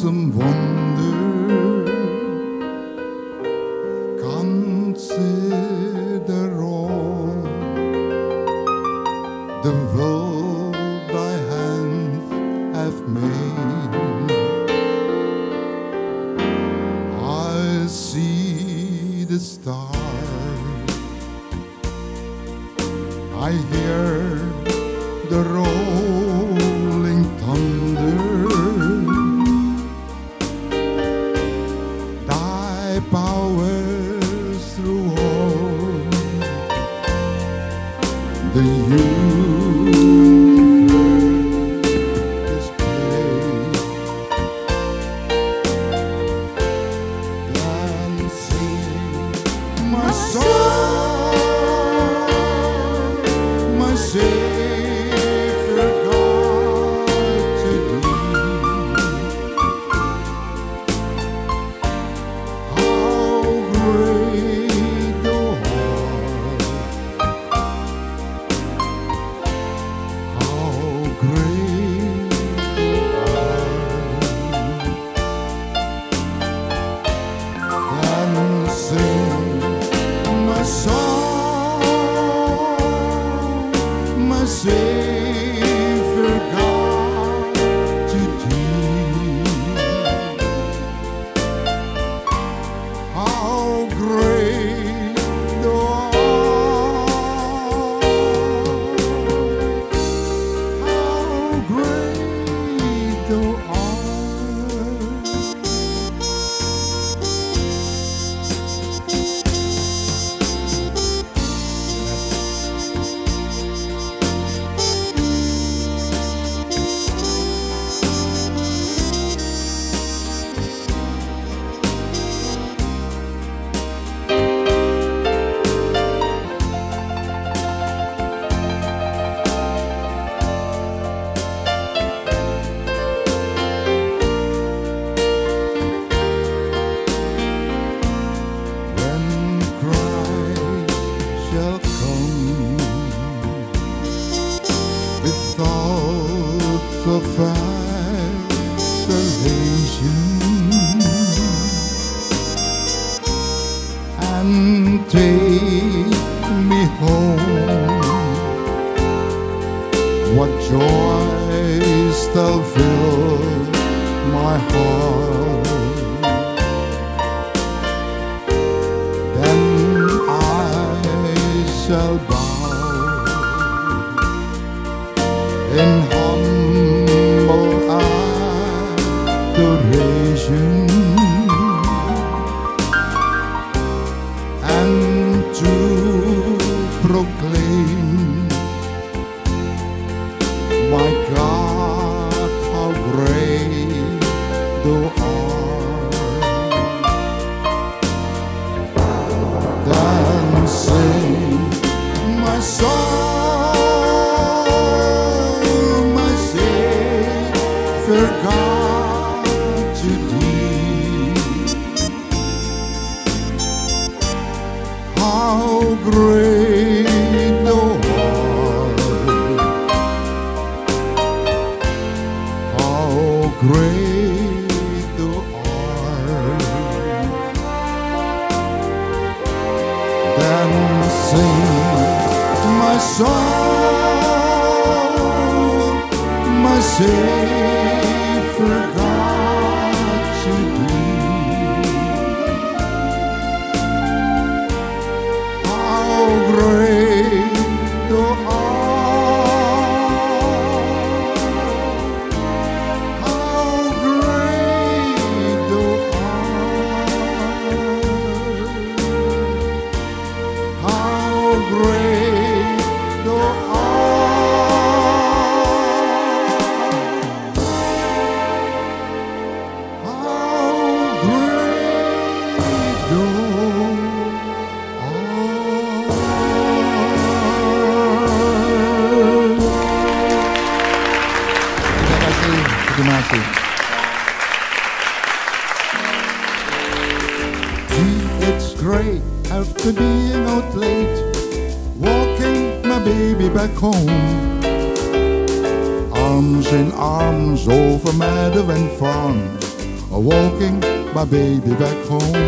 awesome wonder. Consider all the world thy hands have made. I see the stars, I hear the rolling thunder. Thy powers through all the universe display. Then sing my song, my Savior God to thee. How great thou art, how great thou art. Then sing my song, my Savior God to thee. How great thou art, how great thou art. When Christ shall come with thoughts of salvation and take me home, what joys shall fill my heart. Then I shall bow in humble adoration and to proclaim, my God, how great thou art. Then sing my song, my Savior God to thee. How great thou art, how great thou art. Then sing my song, my Savior God to thee. How great thou art, how great thou art, how great thou art, how great thou Terima kasih. Gee, it's great after being out late, walking my baby back home. Arms in arms over meadow and farm, walking my baby back home.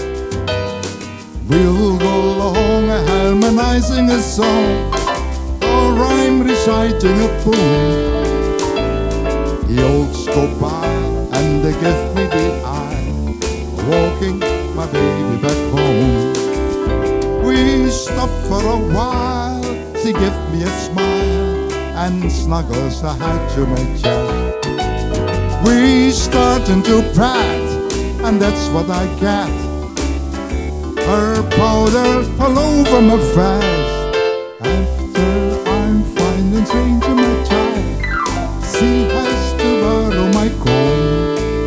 We'll go along harmonizing a song, or rhyme reciting a poem. The olds go by and they give me the eye, walking my baby back home. We stop for a while, she gives me a smile and snuggles her head to my chest. We starting to prat, and that's what I get. Her powder all over my face. After I'm fine and changing my child, she has to borrow my comb.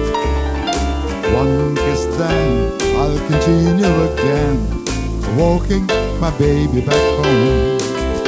One kiss then I'll continue again, walking my baby back home.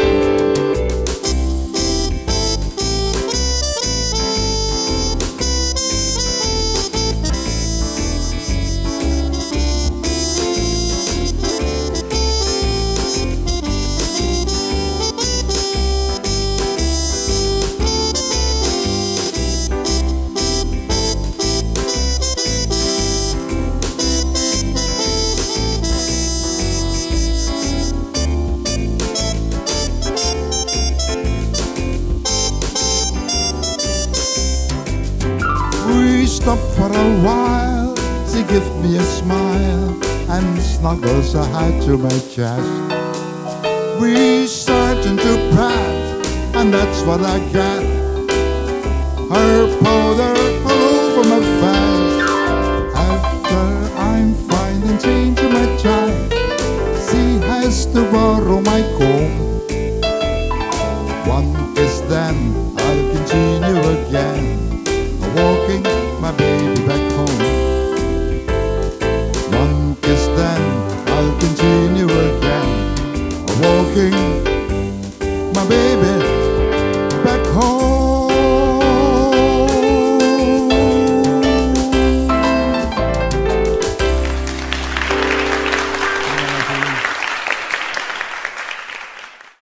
We stop for a while, she gives me a smile and snuggles her head to my chest. We starting to prat, and that's what I get. Her powder all